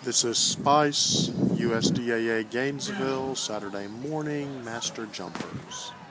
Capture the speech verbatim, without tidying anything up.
This is Spice, U S D A A Gainesville, Saturday morning, Master Jumpers.